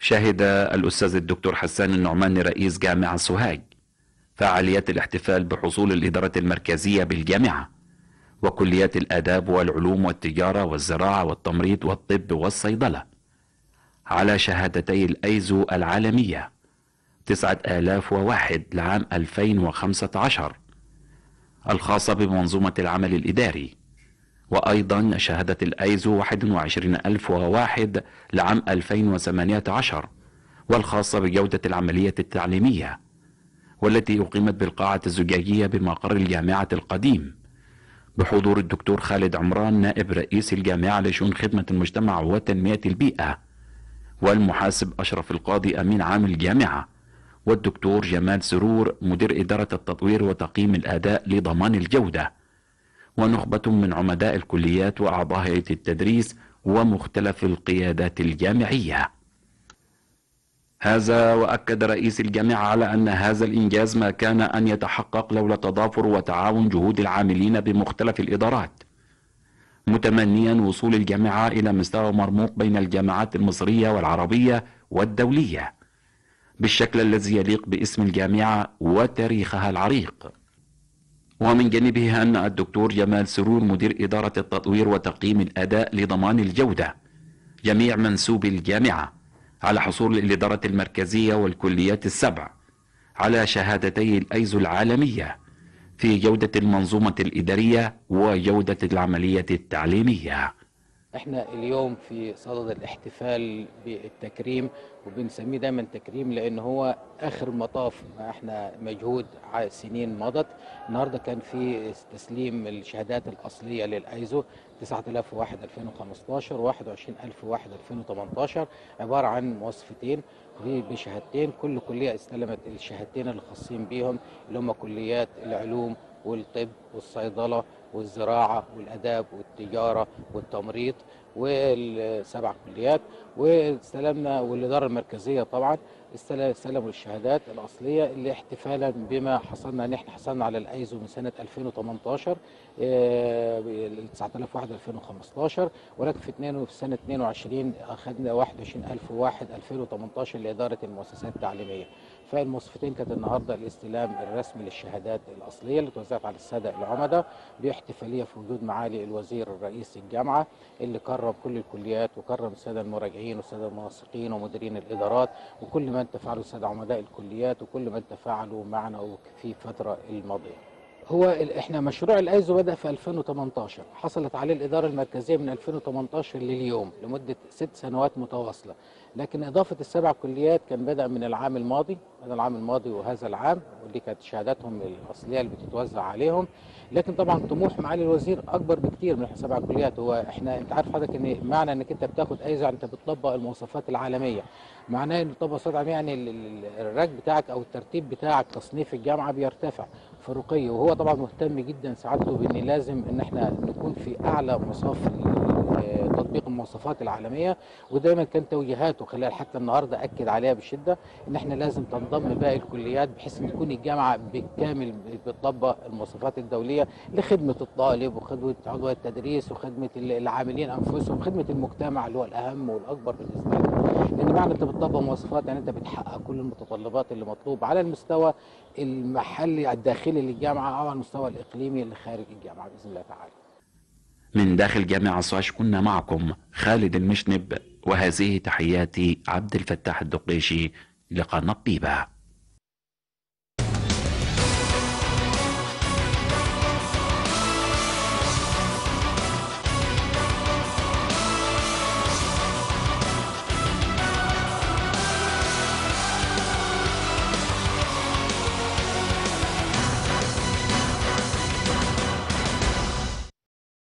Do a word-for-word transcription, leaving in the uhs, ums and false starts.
شهد الأستاذ الدكتور حسان النعماني رئيس جامعة سوهاج فعاليات الاحتفال بحصول الإدارة المركزية بالجامعة وكليات الآداب والعلوم والتجارة والزراعة والتمريض والطب والصيدلة على شهادتي الأيزو العالمية تسعة آلاف وواحد لعام ألفين وخمسة عشر الخاصة بمنظومة العمل الإداري، وأيضا شهادة الأيزو واحد وعشرين ألف وواحد لعام ألفين وثمانية عشر والخاصة بجودة العملية التعليمية، والتي أقيمت بالقاعة الزجاجية بمقر الجامعة القديم بحضور الدكتور خالد عمران نائب رئيس الجامعة لشؤون خدمة المجتمع وتنمية البيئة، والمحاسب أشرف القاضي أمين عام الجامعة، والدكتور جمال سرور مدير إدارة التطوير وتقييم الأداء لضمان الجودة، ونخبة من عمداء الكليات وأعضاء هيئة التدريس ومختلف القيادات الجامعية. هذا وأكد رئيس الجامعة على أن هذا الإنجاز ما كان أن يتحقق لولا تضافر وتعاون جهود العاملين بمختلف الإدارات، متمنيا وصول الجامعة إلى مستوى مرموق بين الجامعات المصرية والعربية والدولية بالشكل الذي يليق باسم الجامعة وتاريخها العريق. ومن جانبه أن الدكتور جمال سرور مدير إدارة التطوير وتقييم الأداء لضمان الجودة جميع منسوبي الجامعة على حصول الإدارة المركزية والكليات السبع على شهادتي الأيزو العالمية في جودة المنظومة الإدارية وجودة العملية التعليمية. احنا اليوم في صدد الاحتفال بالتكريم، وبنسميه دايما تكريم لان هو اخر مطاف ما احنا مجهود سنين مضت. النهارده كان في تسليم الشهادات الاصليه للايزو تسعة آلاف وواحد ألفين وخمستاشر وواحد وعشرين ألف وواحد ألفين وتمنتاشر، عباره عن مواصفتين بشهادتين. كل كليه استلمت الشهادتين الخاصين بيهم اللي هم كليات العلوم والطب والصيدله والزراعه والاداب والتجاره والتمريض والسبع كليات. واستلمنا والاداره المركزيه طبعا استلموا الشهادات الاصليه اللي احتفالا بما حصلنا ان احنا حصلنا على الايزو من سنه ألفين وتمنتاشر تسعة آلاف وواحد ألفين وخمستاشر، ولكن في اثنين في سنه اثنين وعشرين اخذنا واحد وعشرين ألف وواحد ألفين وتمنتاشر لاداره المؤسسات التعليميه. فالمواصفتين كانت النهارده الاستلام الرسمي للشهادات الاصليه اللي توزعت على الساده العمداء باحتفاليه في وجود معالي الوزير الرئيس الجامعه اللي كرم كل الكليات وكرم الساده المراجعين والساده المنسقين ومديرين الادارات وكل من تفاعلوا الساده عمداء الكليات وكل من تفاعلوا معنا في الفتره الماضيه. هو احنا مشروع الايزو بدأ في ألفين وتمنتاشر، حصلت عليه الإدارة المركزية من ألفين وتمنتاشر لليوم لمدة ست سنوات متواصلة، لكن إضافة السبع كليات كان بدأ من العام الماضي، هذا العام الماضي وهذا العام، ودي كانت شهاداتهم الأصلية اللي بتتوزع عليهم. لكن طبعا طموح معالي الوزير أكبر بكتير من سبع كليات. هو احنا انت عارف حضرتك ان معنى انك انت بتاخد ايزو انت بتطبق المواصفات العالمية، معناه ان بتطبق المواصفات العالمية يعني الرانك بتاعك او الترتيب بتاعك تصنيف الجامعة بيرتفع فروقيه. وهو طبعا مهتم جدا سعادته بان لازم ان احنا نكون في اعلى مصاف تطبيق المواصفات العالميه، ودايما كان توجيهاته خلال حتى النهارده اكد عليها بشده ان احنا لازم تنضم باقي الكليات بحيث ان تكون الجامعه بالكامل بتطبق المواصفات الدوليه لخدمه الطالب وخدمه عضو التدريس وخدمه العاملين انفسهم وخدمه المجتمع اللي هو الاهم والاكبر بالنسبه لنا. لان معنى انت بتطبق مواصفات يعني انت بتحقق كل المتطلبات اللي مطلوب على المستوى المحلي الداخلي للجامعه او على المستوى الاقليمي اللي خارج الجامعه باذن الله تعالى. من داخل جامعة سوهاج كنا معكم خالد المشنب، وهذه تحياتي عبد الفتاح الدقيشي لقناة طيبة.